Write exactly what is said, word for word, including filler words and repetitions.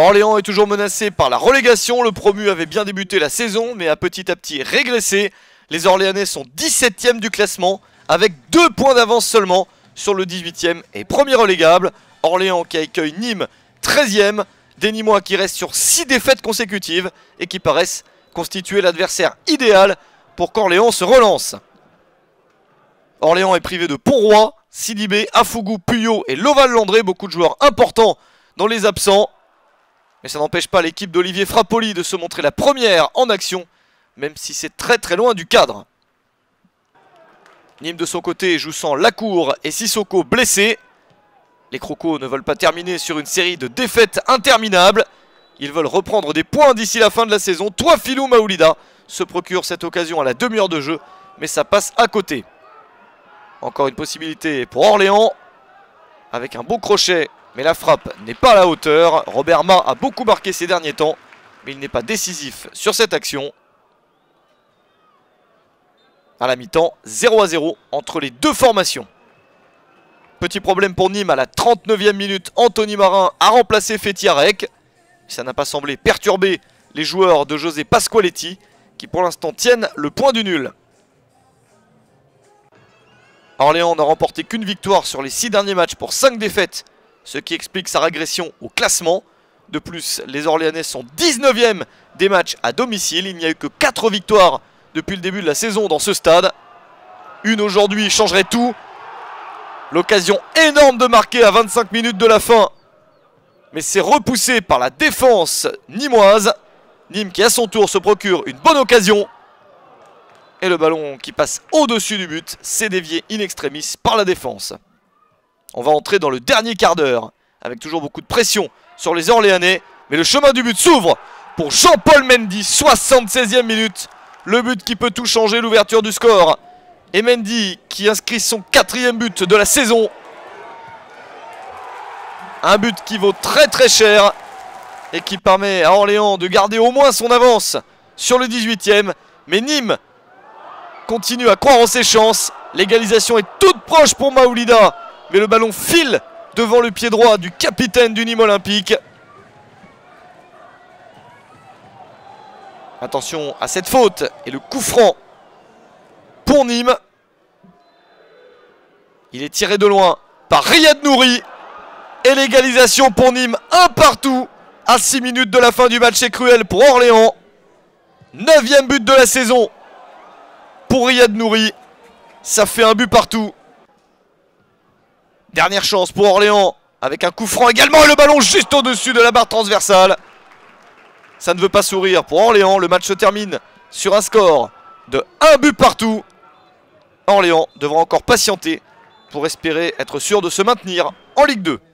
Orléans est toujours menacé par la relégation. Le promu avait bien débuté la saison, mais a petit à petit régressé. Les Orléanais sont dix-septième du classement, avec deux points d'avance seulement sur le dix-huitième et premier relégable. Orléans qui accueille Nîmes treizième. Des Nîmois qui restent sur six défaites consécutives et qui paraissent constituer l'adversaire idéal pour qu'Orléans se relance. Orléans est privé de Ponroy, Sidibé, Afougou, Puyot et Loval-Landré. Beaucoup de joueurs importants dans les absents. Mais ça n'empêche pas l'équipe d'Olivier Frappoli de se montrer la première en action, même si c'est très très loin du cadre. Nîmes de son côté joue sans Lacour et Sissoko blessés. Les Crocos ne veulent pas terminer sur une série de défaites interminables. Ils veulent reprendre des points d'ici la fin de la saison. Touafilou Maoulida se procure cette occasion à la demi-heure de jeu, mais ça passe à côté. Encore une possibilité pour Orléans, avec un beau crochet, mais la frappe n'est pas à la hauteur. Robert Ma a beaucoup marqué ces derniers temps, mais il n'est pas décisif sur cette action. À la mi-temps, zéro à zéro entre les deux formations. Petit problème pour Nîmes à la trente-neuvième minute. Anthony Marin a remplacé Fetiarek. Ça n'a pas semblé perturber les joueurs de José Pasqualetti, qui pour l'instant tiennent le point du nul. Orléans n'a remporté qu'une victoire sur les six derniers matchs pour cinq défaites, ce qui explique sa régression au classement. De plus, les Orléanais sont dix-neuvième des matchs à domicile. Il n'y a eu que quatre victoires depuis le début de la saison dans ce stade. Une aujourd'hui changerait tout. L'occasion énorme de marquer à vingt-cinq minutes de la fin. Mais c'est repoussé par la défense nîmoise. Nîmes qui à son tour se procure une bonne occasion. Et le ballon qui passe au-dessus du but, c'est dévié in extremis par la défense. On va entrer dans le dernier quart d'heure, avec toujours beaucoup de pression sur les Orléanais. Mais le chemin du but s'ouvre pour Jean-Paul Mendy, soixante-seizième minute. Le but qui peut tout changer, l'ouverture du score. Et Mendy qui inscrit son quatrième but de la saison. Un but qui vaut très très cher et qui permet à Orléans de garder au moins son avance sur le dix-huitième. Mais Nîmes continue à croire en ses chances. L'égalisation est toute proche pour Maoulida, mais le ballon file devant le pied droit du capitaine du Nîmes Olympique. Attention à cette faute et le coup franc pour Nîmes. Il est tiré de loin par Riyad Nouri. Et l'égalisation pour Nîmes, un partout à six minutes de la fin du match. C'est cruel pour Orléans. Neuvième but de la saison pour Riyad Nouri. Ça fait un but partout. Dernière chance pour Orléans avec un coup franc également. Et le ballon juste au-dessus de la barre transversale. Ça ne veut pas sourire pour Orléans. Le match se termine sur un score de un but partout. Orléans devra encore patienter pour espérer être sûr de se maintenir en Ligue deux.